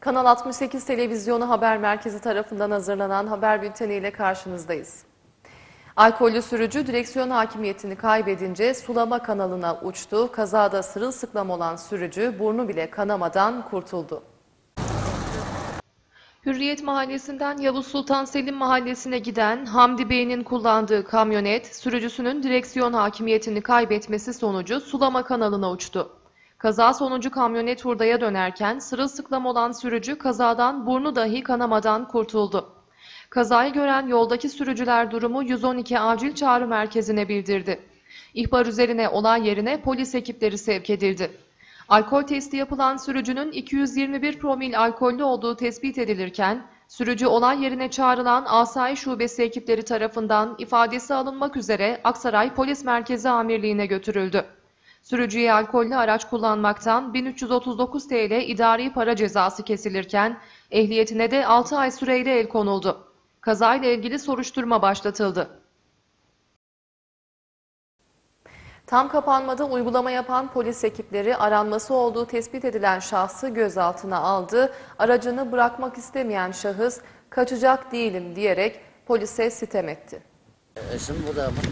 Kanal 68 Televizyonu Haber Merkezi tarafından hazırlanan haber bülteniyle karşınızdayız. Alkollü sürücü direksiyon hakimiyetini kaybedince sulama kanalına uçtu. Kazada sırılsıklam olan sürücü burnu bile kanamadan kurtuldu. Hürriyet Mahallesi'nden Yavuz Sultan Selim Mahallesi'ne giden Hamdi Bey'in kullandığı kamyonet, sürücüsünün direksiyon hakimiyetini kaybetmesi sonucu sulama kanalına uçtu. Kaza sonucu kamyonet hurdaya dönerken sırılsıklam olan sürücü kazadan burnu dahi kanamadan kurtuldu. Kazayı gören yoldaki sürücüler durumu 112 acil çağrı merkezine bildirdi. İhbar üzerine olay yerine polis ekipleri sevk edildi. Alkol testi yapılan sürücünün 221 promil alkollü olduğu tespit edilirken, sürücü olay yerine çağrılan Asayiş Şubesi ekipleri tarafından ifadesi alınmak üzere Aksaray Polis Merkezi Amirliği'ne götürüldü. Sürücüye alkollü araç kullanmaktan 1339 TL idari para cezası kesilirken, ehliyetine de 6 ay süreyle el konuldu. Kazayla ilgili soruşturma başlatıldı. Tam kapanmada uygulama yapan polis ekipleri aranması olduğu tespit edilen şahsı gözaltına aldı. Aracını bırakmak istemeyen şahıs kaçacak değilim diyerek polise sitem etti. Eşim burada mı?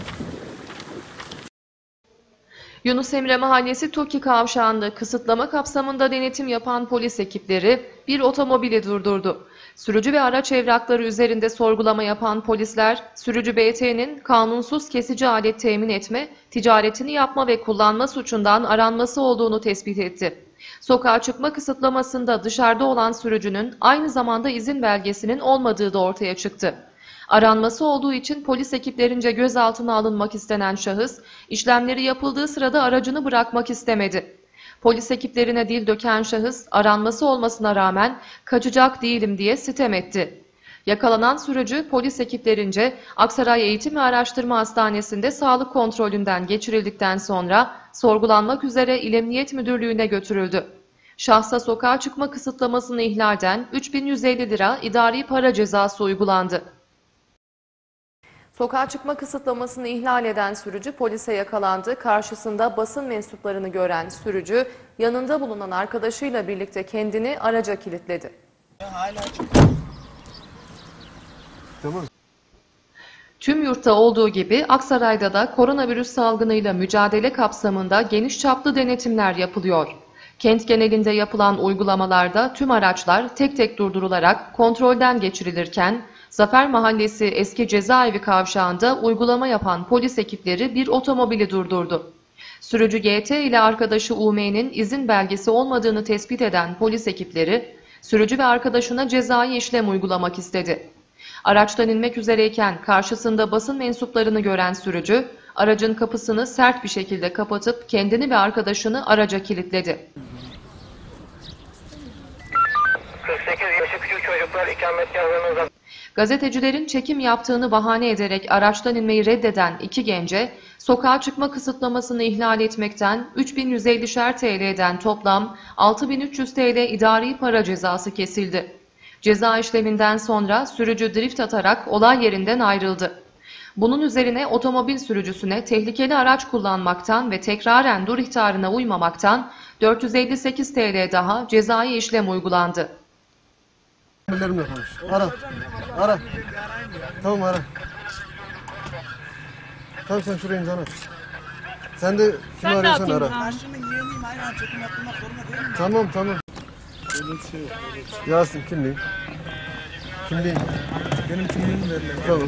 Yunus Emre Mahallesi TOKİ kavşağında kısıtlama kapsamında denetim yapan polis ekipleri bir otomobili durdurdu. Sürücü ve araç evrakları üzerinde sorgulama yapan polisler, sürücü BT'nin kanunsuz kesici alet temin etme, ticaretini yapma ve kullanma suçundan aranması olduğunu tespit etti. Sokağa çıkma kısıtlamasında dışarıda olan sürücünün aynı zamanda izin belgesinin olmadığı da ortaya çıktı. Aranması olduğu için polis ekiplerince gözaltına alınmak istenen şahıs, işlemleri yapıldığı sırada aracını bırakmak istemedi. Polis ekiplerine dil döken şahıs, aranması olmasına rağmen kaçacak değilim diye sitem etti. Yakalanan sürücü polis ekiplerince Aksaray Eğitim ve Araştırma Hastanesi'nde sağlık kontrolünden geçirildikten sonra sorgulanmak üzere İl Emniyet Müdürlüğü'ne götürüldü. Şahsa sokağa çıkma kısıtlamasını ihlalden 3.150 lira idari para cezası uygulandı. Sokağa çıkma kısıtlamasını ihlal eden sürücü polise yakalandı. Karşısında basın mensuplarını gören sürücü yanında bulunan arkadaşıyla birlikte kendini araca kilitledi. Tüm yurtta olduğu gibi Aksaray'da da koronavirüs salgınıyla mücadele kapsamında geniş çaplı denetimler yapılıyor. Kent genelinde yapılan uygulamalarda tüm araçlar tek tek durdurularak kontrolden geçirilirken, Zafer Mahallesi eski cezaevi kavşağında uygulama yapan polis ekipleri bir otomobili durdurdu. Sürücü GT ile arkadaşı UM'nin izin belgesi olmadığını tespit eden polis ekipleri, sürücü ve arkadaşına cezai işlem uygulamak istedi. Araçtan inmek üzereyken karşısında basın mensuplarını gören sürücü, aracın kapısını sert bir şekilde kapatıp kendini ve arkadaşını araca kilitledi. 48 yaşı küçük çocuklar ikametgahlarına Gazetecilerin çekim yaptığını bahane ederek araçtan inmeyi reddeden iki gence, sokağa çıkma kısıtlamasını ihlal etmekten 3.150'şer TL'den toplam 6.300 TL idari para cezası kesildi. Ceza işleminden sonra sürücü drift atarak olay yerinden ayrıldı. Bunun üzerine otomobil sürücüsüne tehlikeli araç kullanmaktan ve tekraren dur ihtarına uymamaktan 458 TL daha cezai işlem uygulandı. Emirlerimle konuş. Ara. Tamam ara. Tamam sen şuraya imzanı at. Sen de kimi arıyorsan ara. Tamam. Yasin kimliğin? Kimliğin? Benim kimliğimi ver. Tamam.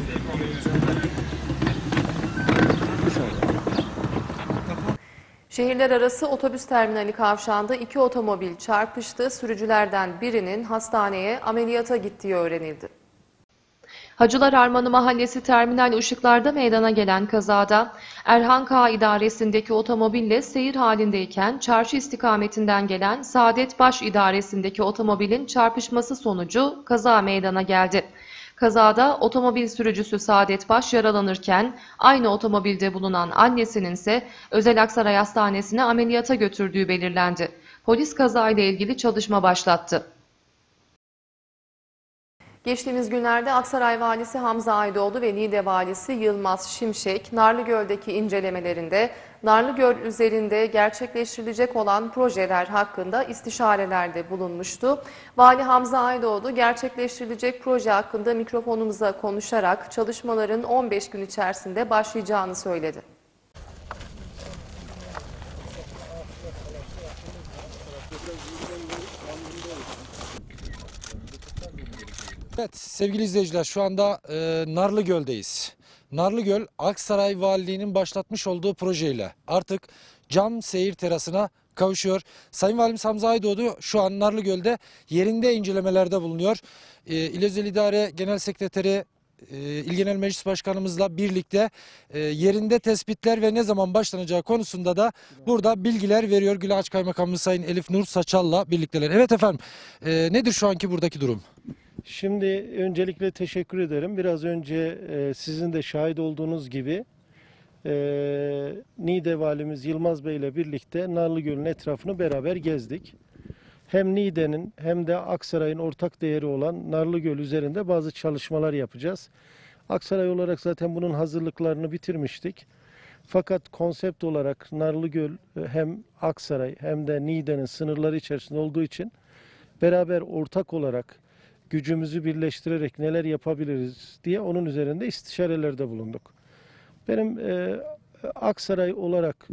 Şehirler arası otobüs terminali kavşağında iki otomobil çarpıştı. Sürücülerden birinin hastaneye ameliyata gittiği öğrenildi. Hacılar Harmanı Mahallesi terminal ışıklarda meydana gelen kazada Erhan K. idaresindeki otomobille seyir halindeyken çarşı istikametinden gelen Saadet Baş idaresindeki otomobilin çarpışması sonucu kaza meydana geldi. Kazada otomobil sürücüsü Saadet Baş yaralanırken aynı otomobilde bulunan annesinin ise Özel Aksaray Hastanesi'ne ameliyata götürdüğü belirlendi. Polis kazayla ilgili çalışma başlattı. Geçtiğimiz günlerde Aksaray Valisi Hamza Aydoğdu ve Niğde Valisi Yılmaz Şimşek, Narlıgöl'deki incelemelerinde Narlıgöl üzerinde gerçekleştirilecek olan projeler hakkında istişarelerde bulunmuştu. Vali Hamza Aydoğdu gerçekleştirilecek proje hakkında mikrofonumuza konuşarak çalışmaların 15 gün içerisinde başlayacağını söyledi. Evet sevgili izleyiciler, şu anda Narlıgöl'deyiz. Narlıgöl, Aksaray Valiliği'nin başlatmış olduğu projeyle artık cam seyir terasına kavuşuyor. Sayın Valimiz Hamza Aydoğdu şu an Narlıgöl'de yerinde incelemelerde bulunuyor. İl Özel İdare Genel Sekreteri İl Genel Meclis Başkanımızla birlikte yerinde tespitler ve ne zaman başlanacağı konusunda da burada bilgiler veriyor. Gülağaç Kaymakamımız Sayın Elif Nur Saçal'la birlikteler. Evet efendim, nedir şu anki buradaki durum? Şimdi öncelikle teşekkür ederim. Biraz önce sizin de şahit olduğunuz gibi Niğde Valimiz Yılmaz Bey ile birlikte Narlıgöl'ün etrafını beraber gezdik. Hem Niğde'nin hem de Aksaray'ın ortak değeri olan Narlıgöl üzerinde bazı çalışmalar yapacağız. Aksaray olarak zaten bunun hazırlıklarını bitirmiştik. Fakat konsept olarak Narlıgöl hem Aksaray hem de Niğde'nin sınırları içerisinde olduğu için beraber ortak olarak gücümüzü birleştirerek neler yapabiliriz diye onun üzerinde istişarelerde bulunduk. Benim Aksaray olarak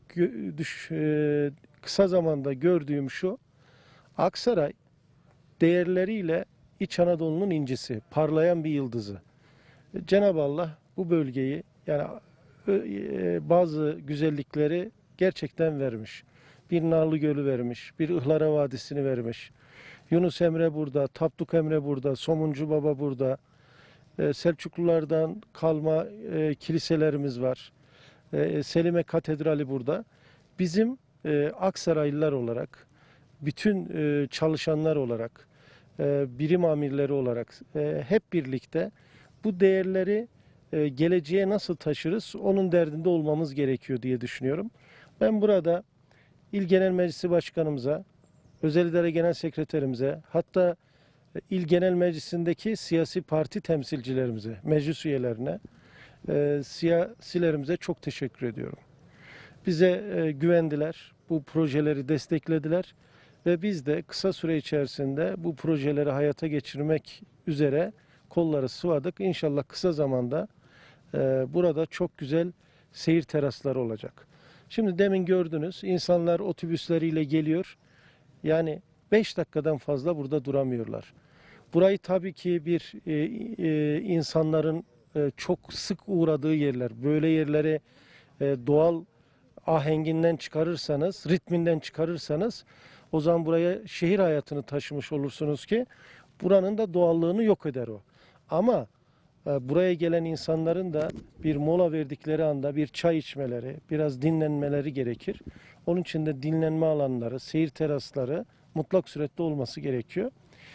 kısa zamanda gördüğüm şu: Aksaray değerleriyle İç Anadolu'nun incisi, parlayan bir yıldızı. Cenab-ı Allah bu bölgeyi, yani bazı güzellikleri gerçekten vermiş. Bir Narlıgöl'ü vermiş, bir Ihlara Vadisi'ni vermiş. Yunus Emre burada, Tapduk Emre burada, Somuncu Baba burada. Selçuklulardan kalma kiliselerimiz var. Selime Katedrali burada. Bizim Aksaraylılar olarak, bütün çalışanlar olarak, birim amirleri olarak hep birlikte bu değerleri geleceğe nasıl taşırız onun derdinde olmamız gerekiyor diye düşünüyorum. Ben burada İl Genel Meclisi Başkanımıza, Özel İdare Genel Sekreterimize, hatta İl Genel Meclisi'ndeki siyasi parti temsilcilerimize, meclis üyelerine, siyasilerimize çok teşekkür ediyorum. Bize güvendiler, bu projeleri desteklediler ve biz de kısa süre içerisinde bu projeleri hayata geçirmek üzere kolları sıvadık. İnşallah kısa zamanda burada çok güzel seyir terasları olacak. Şimdi demin gördünüz, insanlar otobüsleriyle geliyor. Yani 5 dakikadan fazla burada duramıyorlar. Burayı tabii ki bir insanların çok sık uğradığı yerler. Böyle yerleri doğal ahenginden çıkarırsanız, ritminden çıkarırsanız o zaman buraya şehir hayatını taşımış olursunuz ki buranın da doğallığını yok eder o. Ama buraya gelen insanların da bir mola verdikleri anda bir çay içmeleri, biraz dinlenmeleri gerekir. Onun için de dinlenme alanları, seyir terasları mutlak surette olması gerekiyor.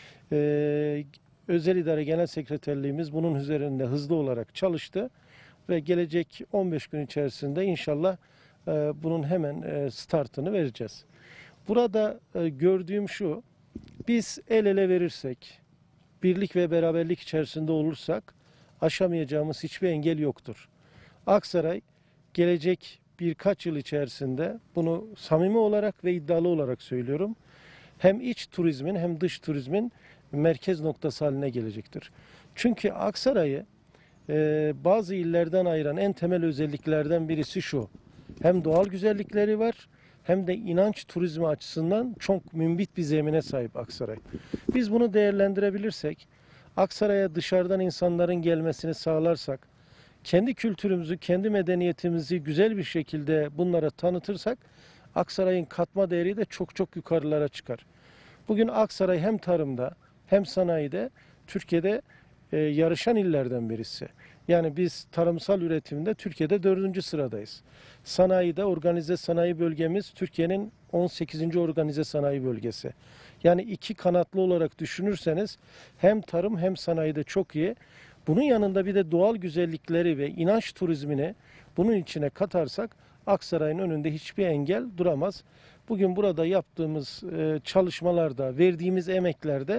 Özel İdare Genel Sekreterliğimiz bunun üzerinde hızlı olarak çalıştı ve gelecek 15 gün içerisinde inşallah bunun hemen startını vereceğiz. Burada gördüğüm şu: biz el ele verirsek, birlik ve beraberlik içerisinde olursak aşamayacağımız hiçbir engel yoktur. Aksaray gelecek birkaç yıl içerisinde, bunu samimi olarak ve iddialı olarak söylüyorum, hem iç turizmin hem dış turizmin merkez noktası haline gelecektir. Çünkü Aksaray'ı bazı illerden ayıran en temel özelliklerden birisi şu: hem doğal güzellikleri var hem de inanç turizmi açısından çok mümbit bir zemine sahip Aksaray. Biz bunu değerlendirebilirsek, Aksaray'a dışarıdan insanların gelmesini sağlarsak, kendi kültürümüzü, kendi medeniyetimizi güzel bir şekilde bunlara tanıtırsak, Aksaray'ın katma değeri de çok çok yukarılara çıkar. Bugün Aksaray hem tarımda hem sanayide Türkiye'de yarışan illerden birisi. Yani biz tarımsal üretimde Türkiye'de 4. sıradayız. Sanayide organize sanayi bölgemiz Türkiye'nin 18. organize sanayi bölgesi. Yani iki kanatlı olarak düşünürseniz hem tarım hem sanayide çok iyi. Bunun yanında bir de doğal güzellikleri ve inanç turizmini bunun içine katarsak Aksaray'ın önünde hiçbir engel duramaz. Bugün burada yaptığımız çalışmalarda, verdiğimiz emeklerde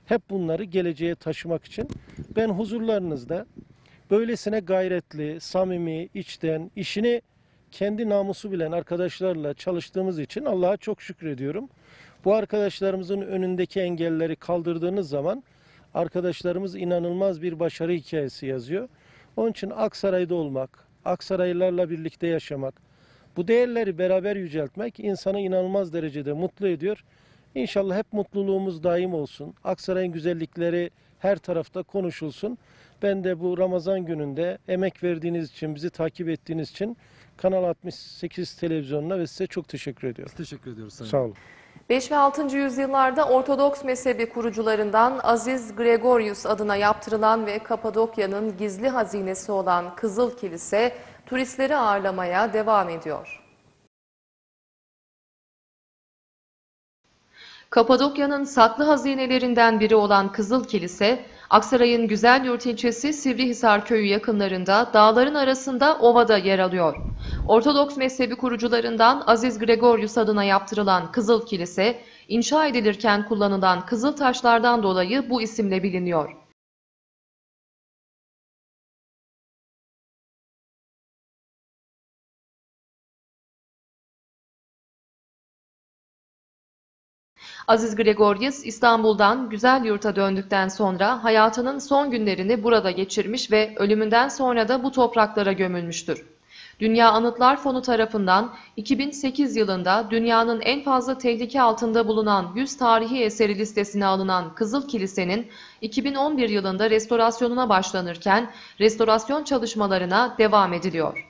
Hep bunları geleceğe taşımak için ben huzurlarınızda böylesine gayretli, samimi, içten, işini kendi namusu bilen arkadaşlarla çalıştığımız için Allah'a çok şükrediyorum. Bu arkadaşlarımızın önündeki engelleri kaldırdığınız zaman arkadaşlarımız inanılmaz bir başarı hikayesi yazıyor. Onun için Aksaray'da olmak, Aksaraylılarla birlikte yaşamak, bu değerleri beraber yüceltmek insanı inanılmaz derecede mutlu ediyor. İnşallah hep mutluluğumuz daim olsun. Aksaray'ın güzellikleri her tarafta konuşulsun. Ben de bu Ramazan gününde emek verdiğiniz için, bizi takip ettiğiniz için Kanal 68 televizyonuna ve size çok teşekkür ediyorum. Teşekkür ediyoruz Sayın. Sağ olun. 5 ve 6. yüzyıllarda Ortodoks mezhebi kurucularından Aziz Gregorius adına yaptırılan ve Kapadokya'nın gizli hazinesi olan Kızıl Kilise turistleri ağırlamaya devam ediyor. Kapadokya'nın saklı hazinelerinden biri olan Kızıl Kilise, Aksaray'ın Güzelyurt ilçesi Sivrihisar köyü yakınlarında dağların arasında ovada yer alıyor. Ortodoks mezhebi kurucularından Aziz Gregorius adına yaptırılan Kızıl Kilise, inşa edilirken kullanılan kızıl taşlardan dolayı bu isimle biliniyor. Aziz Gregorius İstanbul'dan Güzelyurt'a döndükten sonra hayatının son günlerini burada geçirmiş ve ölümünden sonra da bu topraklara gömülmüştür. Dünya Anıtlar Fonu tarafından 2008 yılında dünyanın en fazla tehlike altında bulunan 100 tarihi eseri listesine alınan Kızıl Kilise'nin 2011 yılında restorasyonuna başlanırken restorasyon çalışmalarına devam ediliyor.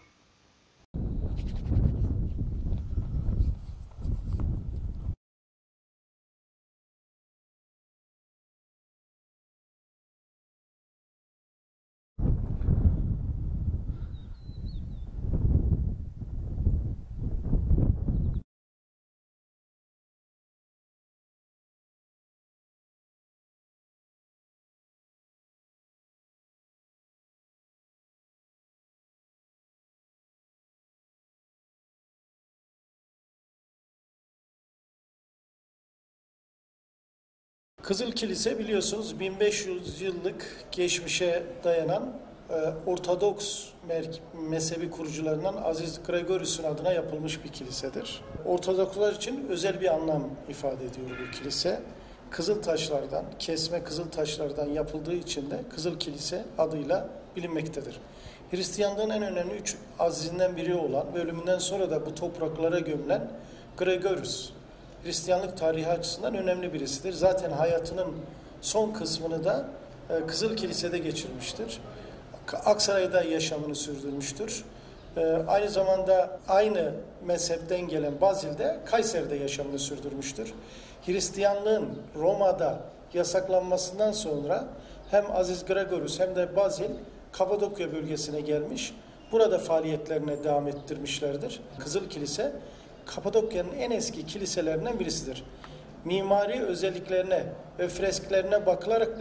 Kızıl Kilise biliyorsunuz 1500 yıllık geçmişe dayanan Ortodoks mezhebi kurucularından Aziz Gregorius'un adına yapılmış bir kilisedir. Ortodokslar için özel bir anlam ifade ediyor bu kilise. Kızıl taşlardan, kesme kızıl taşlardan yapıldığı için de Kızıl Kilise adıyla bilinmektedir. Hristiyanlığın en önemli 3 azizinden biri olan ve ölümünden sonra da bu topraklara gömülen Gregorius, Hristiyanlık tarihi açısından önemli birisidir. Zaten hayatının son kısmını da Kızıl Kilise'de geçirmiştir. Aksaray'da yaşamını sürdürmüştür. Aynı zamanda aynı mezhepten gelen Bazil'de Kayseri'de yaşamını sürdürmüştür. Hristiyanlığın Roma'da yasaklanmasından sonra hem Aziz Gregorius hem de Bazil Kapadokya bölgesine gelmiş. Burada faaliyetlerine devam ettirmişlerdir. Kızıl Kilise Kapadokya'nın en eski kiliselerinden birisidir. Mimari özelliklerine ve fresklerine bakılarak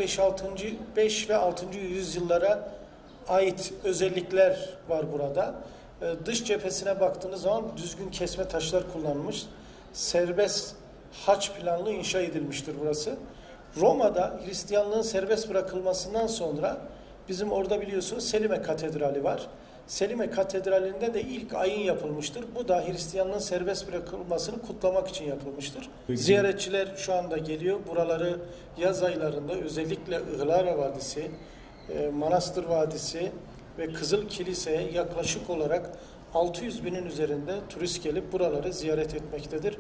5 ve 6. yüzyıllara ait özellikler var burada. Dış cephesine baktığınız zaman düzgün kesme taşlar kullanılmış. Serbest haç planlı inşa edilmiştir burası. Roma'da Hristiyanlığın serbest bırakılmasından sonra bizim orada biliyorsunuz Selime Katedrali var. Selime Katedrali'nde de ilk ayin yapılmıştır. Bu da Hristiyanlığın serbest bırakılmasını kutlamak için yapılmıştır. Ziyaretçiler şu anda geliyor. Buraları yaz aylarında özellikle Ihlara Vadisi, Manastır Vadisi ve Kızıl Kilise'ye yaklaşık olarak 600 binin üzerinde turist gelip buraları ziyaret etmektedir.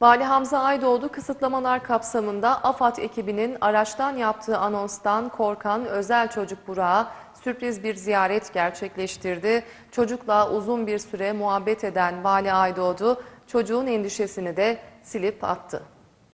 Vali Hamza Aydoğdu kısıtlamalar kapsamında AFAD ekibinin araçtan yaptığı anonstan korkan özel çocuk Burak'a sürpriz bir ziyaret gerçekleştirdi. Çocukla uzun bir süre muhabbet eden Vali Aydoğdu çocuğun endişesini de silip attı.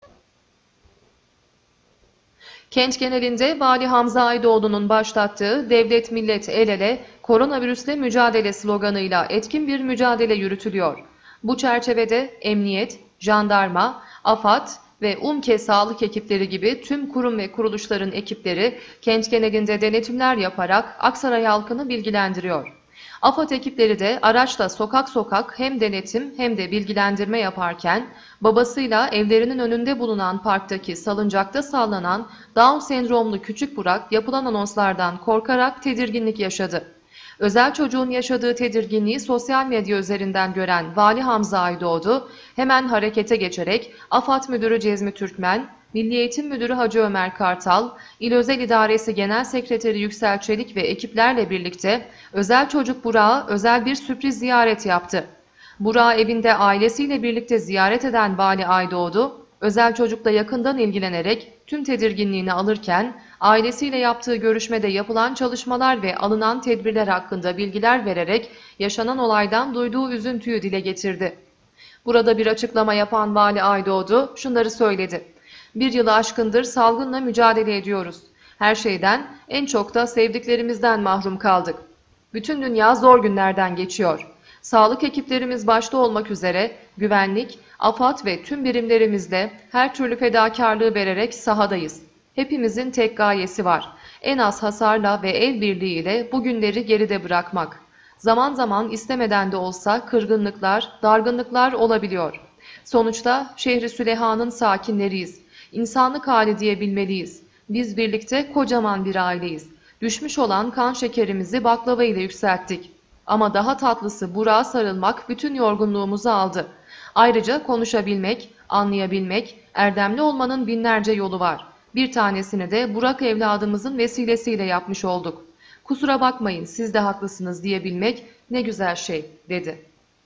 Kent genelinde Vali Hamza Aydoğdu'nun başlattığı Devlet Millet El Ele koronavirüsle mücadele sloganıyla etkin bir mücadele yürütülüyor. Bu çerçevede emniyet, jandarma, AFAD ve UMKE sağlık ekipleri gibi tüm kurum ve kuruluşların ekipleri kent genelinde denetimler yaparak Aksaray halkını bilgilendiriyor. AFAD ekipleri de araçla sokak sokak hem denetim hem de bilgilendirme yaparken babasıyla evlerinin önünde bulunan parktaki salıncakta sallanan Down sendromlu küçük Burak yapılan anonslardan korkarak tedirginlik yaşadı. Özel çocuğun yaşadığı tedirginliği sosyal medya üzerinden gören Vali Hamza Aydoğdu hemen harekete geçerek AFAD Müdürü Cezmi Türkmen, Milli Eğitim Müdürü Hacı Ömer Kartal, İl Özel İdaresi Genel Sekreteri Yüksel Çelik ve ekiplerle birlikte özel çocuk Burak'a özel bir sürpriz ziyaret yaptı. Burak'ı evinde ailesiyle birlikte ziyaret eden Vali Aydoğdu, özel çocukla yakından ilgilenerek tüm tedirginliğini alırken ailesiyle yaptığı görüşmede yapılan çalışmalar ve alınan tedbirler hakkında bilgiler vererek yaşanan olaydan duyduğu üzüntüyü dile getirdi. Burada bir açıklama yapan Vali Aydoğdu şunları söyledi. Bir yılı aşkındır salgınla mücadele ediyoruz. Her şeyden, en çok da sevdiklerimizden mahrum kaldık. Bütün dünya zor günlerden geçiyor. Sağlık ekiplerimiz başta olmak üzere güvenlik, AFAD ve tüm birimlerimizle her türlü fedakarlığı vererek sahadayız. Hepimizin tek gayesi var. En az hasarla ve el birliğiyle bu günleri geride bırakmak. Zaman zaman istemeden de olsa kırgınlıklar, dargınlıklar olabiliyor. Sonuçta şehri Süleyha'nın sakinleriyiz. İnsanlık hali diyebilmeliyiz. Biz birlikte kocaman bir aileyiz. Düşmüş olan kan şekerimizi baklava ile yükselttik. Ama daha tatlısı Burak'a sarılmak bütün yorgunluğumuzu aldı. Ayrıca konuşabilmek, anlayabilmek, erdemli olmanın binlerce yolu var. Bir tanesini de Burak evladımızın vesilesiyle yapmış olduk. Kusura bakmayın siz de haklısınız diyebilmek ne güzel şey dedi.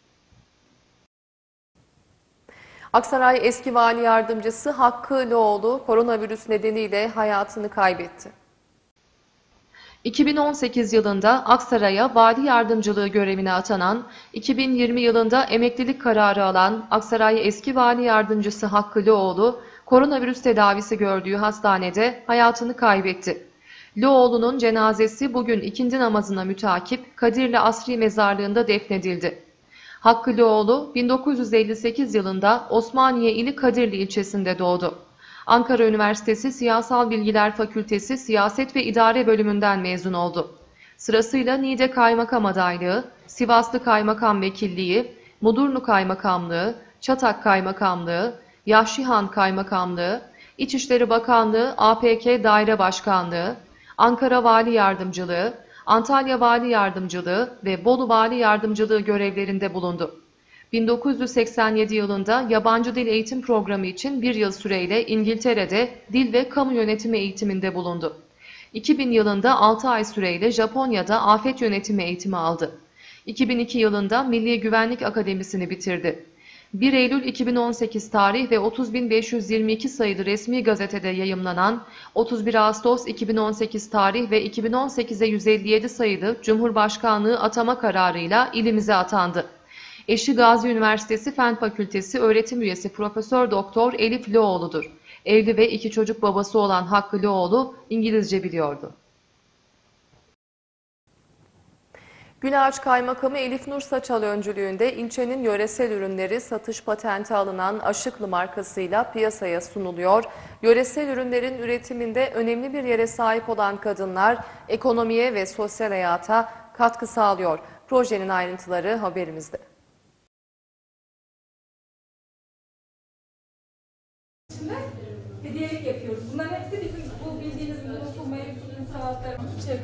Aksaray eski vali yardımcısı Hakkı Loğlu koronavirüs nedeniyle hayatını kaybetti. 2018 yılında Aksaray'a vali yardımcılığı görevine atanan, 2020 yılında emeklilik kararı alan Aksaray eski vali yardımcısı Hakkı Loğlu, koronavirüs tedavisi gördüğü hastanede hayatını kaybetti. Loğlu'nun cenazesi bugün ikindi namazına mütakip Kadirli Asri Mezarlığı'nda defnedildi. Hakkı Loğlu 1958 yılında Osmaniye ili Kadirli ilçesinde doğdu. Ankara Üniversitesi Siyasal Bilgiler Fakültesi Siyaset ve İdare Bölümünden mezun oldu. Sırasıyla Niğde Kaymakam adaylığı, Sivaslı Kaymakam Vekilliği, Mudurnu Kaymakamlığı, Çatak Kaymakamlığı, Yahşihan Kaymakamlığı, İçişleri Bakanlığı APK Daire Başkanlığı, Ankara Vali Yardımcılığı, Antalya Vali Yardımcılığı ve Bolu Vali Yardımcılığı görevlerinde bulundu. 1987 yılında yabancı dil eğitim programı için bir yıl süreyle İngiltere'de dil ve kamu yönetimi eğitiminde bulundu. 2000 yılında 6 ay süreyle Japonya'da afet yönetimi eğitimi aldı. 2002 yılında Milli Güvenlik Akademisi'ni bitirdi. 1 Eylül 2018 tarih ve 30.522 sayılı resmi gazetede yayımlanan 31 Ağustos 2018 tarih ve 2018'e 157 sayılı Cumhurbaşkanlığı atama kararıyla ilimize atandı. Eşi Gazi Üniversitesi Fen Fakültesi öğretim üyesi Profesör Doktor Elif Loğlu'dur. Evli ve 2 çocuk babası olan Hakkı Loğlu İngilizce biliyordu. Gülağaç Kaymakamı Elif Nur Saçal öncülüğünde ilçenin yöresel ürünleri satış patenti alınan Aşıklı markasıyla piyasaya sunuluyor. Yöresel ürünlerin üretiminde önemli bir yere sahip olan kadınlar ekonomiye ve sosyal hayata katkı sağlıyor. Projenin ayrıntıları haberimizde. Hediyelik yapıyoruz. Bunların hepsi bizim bu bildiğiniz unutulma mevzusunun saatler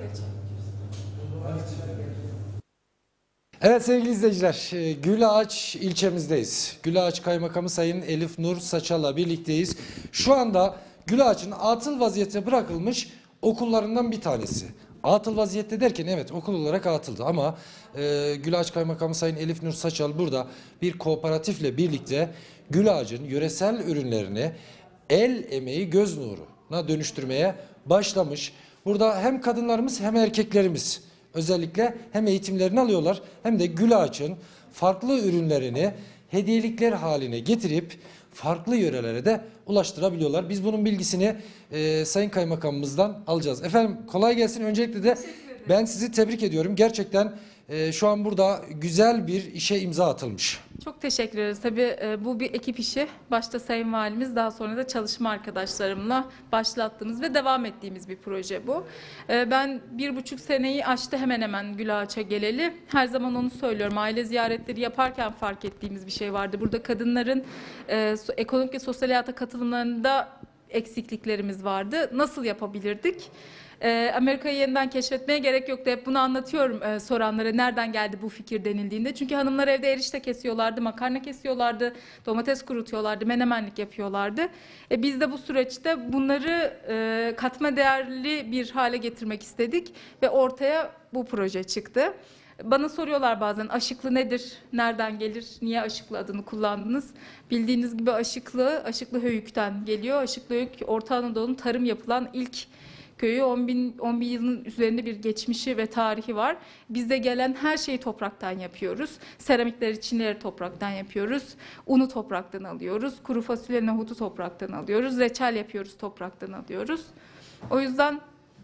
Evet sevgili izleyiciler, Gülağaç ilçemizdeyiz. Gülağaç Kaymakamı Sayın Elif Nur Saçal'la birlikteyiz. Şu anda Gülağaç'ın atıl vaziyete bırakılmış okullarından bir tanesi. Atıl vaziyette derken evet okul olarak atıldı ama Gülağaç Kaymakamı Sayın Elif Nur Saçal burada bir kooperatifle birlikte Gülağaç'ın yöresel ürünlerini el emeği göz nuruna dönüştürmeye başlamış. Burada hem kadınlarımız hem erkeklerimiz özellikle hem eğitimlerini alıyorlar hem de Gülağaç'ın farklı ürünlerini hediyelikler haline getirip farklı yörelere de ulaştırabiliyorlar. Biz bunun bilgisini Sayın Kaymakamımızdan alacağız. Efendim kolay gelsin. Öncelikle de ben sizi tebrik ediyorum. Gerçekten şu an burada güzel bir işe imza atılmış. Çok teşekkür ederiz. Tabii bu bir ekip işi. Başta Sayın Valimiz, daha sonra da çalışma arkadaşlarımla başlattığımız ve devam ettiğimiz bir proje bu. Ben 1,5 seneyi aştı hemen hemen Gülağaç'a geleli. Her zaman onu söylüyorum. Aile ziyaretleri yaparken fark ettiğimiz bir şey vardı. Burada kadınların ekonomik ve sosyal hayata katılımlarında eksikliklerimiz vardı. Nasıl yapabilirdik? Amerika'yı yeniden keşfetmeye gerek yoktu. Hep bunu anlatıyorum soranlara, nereden geldi bu fikir denildiğinde. Çünkü hanımlar evde erişte kesiyorlardı, makarna kesiyorlardı, domates kurutuyorlardı, menemenlik yapıyorlardı. Biz de bu süreçte bunları katma değerli bir hale getirmek istedik ve ortaya bu proje çıktı. Bana soruyorlar bazen aşıklı nedir, nereden gelir, niye aşıklı adını kullandınız? Bildiğiniz gibi Aşıklı Höyük'ten geliyor. Aşıklı Höyük, Orta Anadolu'nun tarım yapılan ilk köyü. 10 bin yılın üzerinde bir geçmişi ve tarihi var. Bizde gelen her şeyi topraktan yapıyoruz. Seramikleri, çinleri topraktan yapıyoruz. Unu topraktan alıyoruz. Kuru fasulye, nohutu topraktan alıyoruz. Reçel yapıyoruz, topraktan alıyoruz. O yüzden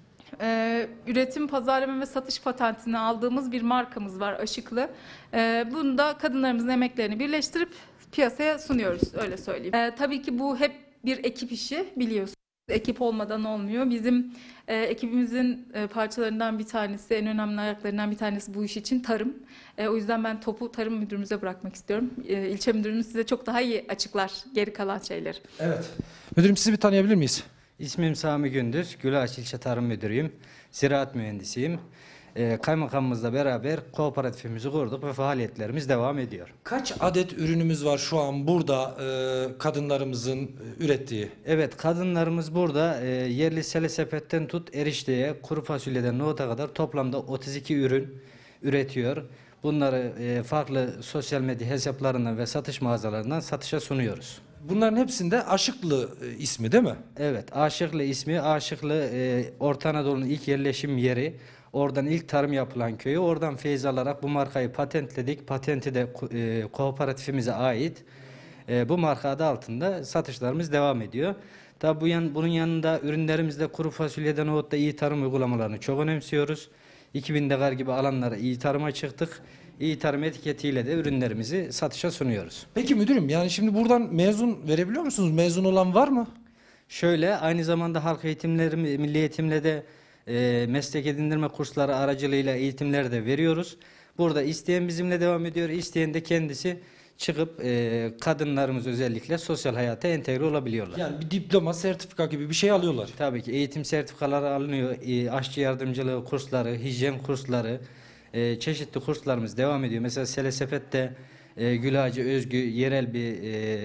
üretim, pazarlama ve satış patentini aldığımız bir markamız var, Aşıklı. Bunu da kadınlarımızın emeklerini birleştirip piyasaya sunuyoruz, öyle söyleyeyim. Tabii ki bu hep bir ekip işi, biliyorsunuz. Ekip olmadan olmuyor. Bizim ekibimizin parçalarından bir tanesi, en önemli ayaklarından bir tanesi bu iş için tarım. O yüzden ben topu tarım müdürümüze bırakmak istiyorum. İlçe müdürümüz size çok daha iyi açıklar geri kalan şeyleri. Evet. Müdürüm sizi bir tanıyabilir miyiz? İsmim Sami Gündüz, Gülağaç İlçe Tarım Müdürüyüm, ziraat mühendisiyim. Kaymakamımızla beraber kooperatifimizi kurduk ve faaliyetlerimiz devam ediyor. Kaç adet ürünümüz var şu an burada kadınlarımızın ürettiği? Evet, kadınlarımız burada yerli selesepetten tut erişteye, kuru fasulyeden nohuta kadar toplamda 32 ürün üretiyor. Bunları farklı sosyal medya hesaplarından ve satış mağazalarından satışa sunuyoruz. Bunların hepsinde Aşıklı ismi değil mi? Evet, Aşıklı ismi, Aşıklı Orta Anadolu'nun ilk yerleşim yeri. Oradan ilk tarım yapılan köyü, oradan feyz alarak bu markayı patentledik. Patenti de kooperatifimize ait. Bu marka adı altında satışlarımız devam ediyor. Tabi bunun yanında ürünlerimizde kuru fasulyeden nohutta iyi tarım uygulamalarını çok önemsiyoruz. 2000 dekar gibi alanlara iyi tarıma çıktık. İyi tarım etiketiyle de ürünlerimizi satışa sunuyoruz. Peki müdürüm yani şimdi buradan mezun verebiliyor musunuz? Mezun olan var mı? Şöyle, aynı zamanda halk eğitimleri, milli eğitimle de meslek edindirme kursları aracılığıyla eğitimler de veriyoruz. Burada isteyen bizimle devam ediyor, isteyen de kendisi çıkıp kadınlarımız özellikle sosyal hayata entegre olabiliyorlar. Yani bir diploma, sertifika gibi bir şey alıyorlar. Tabii ki eğitim sertifikaları alınıyor, aşçı yardımcılığı kursları, hijyen kursları, çeşitli kurslarımız devam ediyor. Mesela Selesepet'te Gülağaç'a özgü yerel bir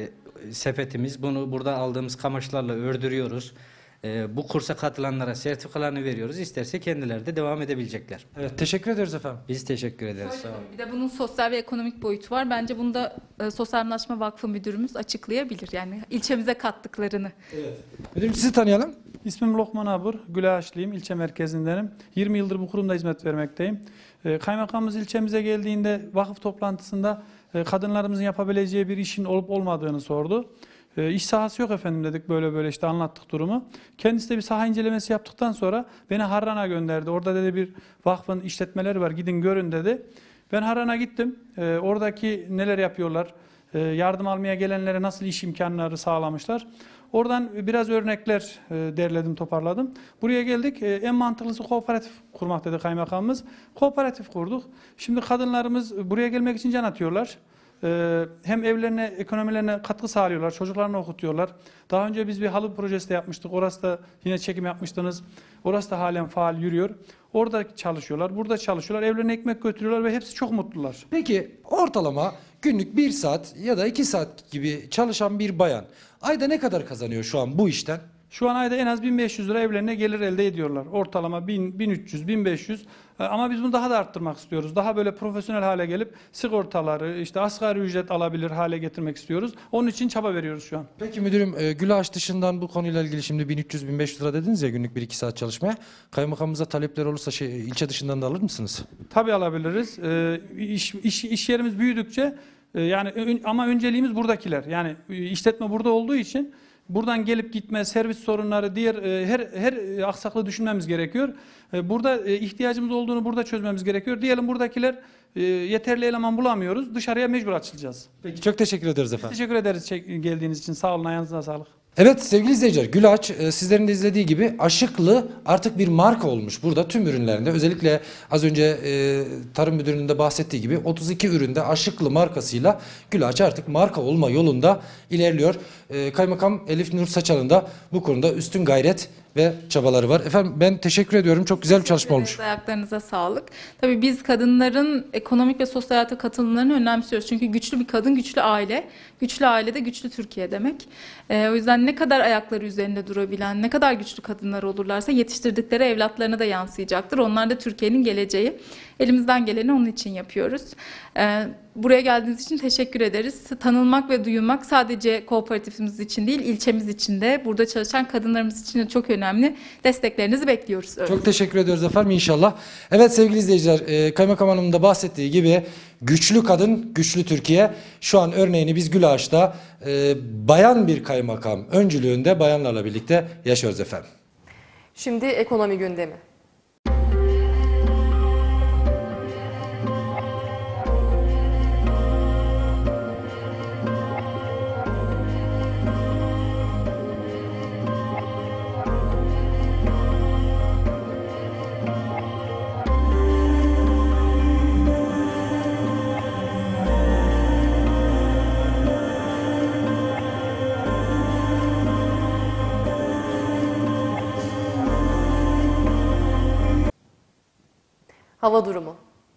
sepetimiz. Bunu burada aldığımız kamaşlarla ördürüyoruz. Bu kursa katılanlara sertifikalarını veriyoruz. İsterse kendileri de devam edebilecekler. Evet, teşekkür ederiz efendim. Biz teşekkür ederiz. Sağ olun. Bir de bunun sosyal ve ekonomik boyutu var. Bence bunu da Sosyal Anlaşma Vakfı Müdürümüz açıklayabilir. Yani ilçemize kattıklarını. Müdürüm sizi tanıyalım. İsmim Lokman Abur, Gülağaçlıyım, ilçe merkezindenim. 20 yıldır bu kurumda hizmet vermekteyim. Kaymakamımız ilçemize geldiğinde vakıf toplantısında kadınlarımızın yapabileceği bir işin olup olmadığını sordu. İş sahası yok efendim dedik, böyle işte anlattık durumu. Kendisi de bir saha incelemesi yaptıktan sonra beni Harran'a gönderdi. Orada dedi bir vakfın işletmeleri var, gidin görün dedi. Ben Harran'a gittim. Oradaki neler yapıyorlar, yardım almaya gelenlere nasıl iş imkanları sağlamışlar. Oradan biraz örnekler derledim, toparladım. Buraya geldik. En mantıklısı kooperatif kurmak dedi kaymakamımız. Kooperatif kurduk. Şimdi kadınlarımız buraya gelmek için can atıyorlar. Hem evlerine, ekonomilerine katkı sağlıyorlar, çocuklarını okutuyorlar. Daha önce biz bir halı projesi de yapmıştık. Orası da yine çekim yapmıştınız. Orası da halen faal yürüyor. Orada çalışıyorlar, burada çalışıyorlar. Evlerine ekmek götürüyorlar ve hepsi çok mutlular. Peki ortalama günlük 1 saat ya da 2 saat gibi çalışan bir bayan ayda ne kadar kazanıyor şu an bu işten? Şu an ayda en az 1500 lira evlerine gelir elde ediyorlar. Ortalama 1000, 1300, 1500. Ama biz bunu daha da arttırmak istiyoruz. Daha böyle profesyonel hale gelip sigortaları, işte asgari ücret alabilir hale getirmek istiyoruz. Onun için çaba veriyoruz şu an. Peki müdürüm, Gülaç dışından bu konuyla ilgili şimdi 1300-1500 lira dediniz ya günlük 1-2 saat çalışmaya. Kaymakamımıza talepler olursa ilçe dışından da alır mısınız? Tabii alabiliriz. İş yerimiz büyüdükçe ama önceliğimiz buradakiler. Yani işletme burada olduğu için buradan gelip gitme, servis sorunları, diğer her aksaklığı düşünmemiz gerekiyor. Burada ihtiyacımız olduğunu burada çözmemiz gerekiyor. Diyelim buradakiler yeterli eleman bulamıyoruz. Dışarıya mecbur açılacağız. Peki çok teşekkür ederiz efendim. Teşekkür ederiz geldiğiniz için. Sağ olun, ayağınıza sağlık. Evet sevgili izleyiciler, Gülaç sizlerin de izlediği gibi Aşıklı artık bir marka olmuş. Burada tüm ürünlerinde, özellikle az önce Tarım Müdürü'nün de bahsettiği gibi 32 üründe Aşıklı markasıyla Gülaç artık marka olma yolunda ilerliyor. Kaymakam Elif Nur Saçal'ın da bu konuda üstün gayret ve çabaları var. Efendim ben teşekkür ediyorum. Çok güzel bir çalışma olmuş. Ayaklarınıza sağlık. Tabii biz kadınların ekonomik ve sosyal hayata katılımlarını önemsiyoruz. Çünkü güçlü bir kadın, güçlü aile. Güçlü aile de güçlü Türkiye demek. O yüzden ne kadar ayakları üzerinde durabilen, ne kadar güçlü kadınlar olurlarsa yetiştirdikleri evlatlarına da yansıyacaktır. Onlar da Türkiye'nin geleceği. Elimizden geleni onun için yapıyoruz. Buraya geldiğiniz için teşekkür ederiz. Tanınmak ve duyulmak sadece kooperatifimiz için değil, ilçemiz için de, burada çalışan kadınlarımız için de çok önemli. Desteklerinizi bekliyoruz. Çok teşekkür ediyoruz efendim inşallah. Evet sevgili izleyiciler, Kaymakam Hanım'ın da bahsettiği gibi güçlü kadın, güçlü Türkiye. Şu an örneğini biz Gülaç'ta bayan bir kaymakam öncülüğünde bayanlarla birlikte yaşıyoruz efendim. Şimdi ekonomi gündemi. Hava durumu.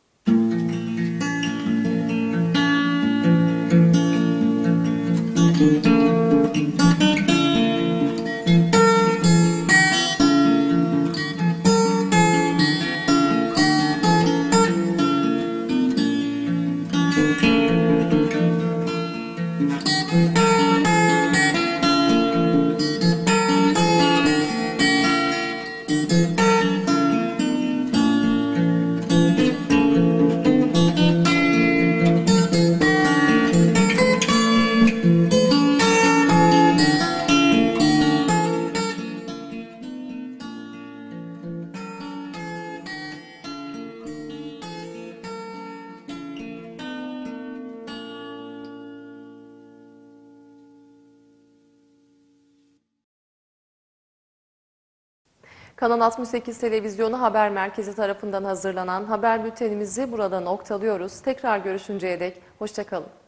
Kanal 68 Televizyonu Haber Merkezi tarafından hazırlanan haber bültenimizi burada noktalıyoruz. Tekrar görüşünceye dek hoşça kalın.